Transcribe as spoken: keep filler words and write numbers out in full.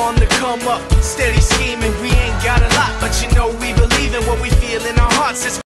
on the come up, steady scheming. We ain't got a lot, but you know we believe in what we feel in our hearts. It's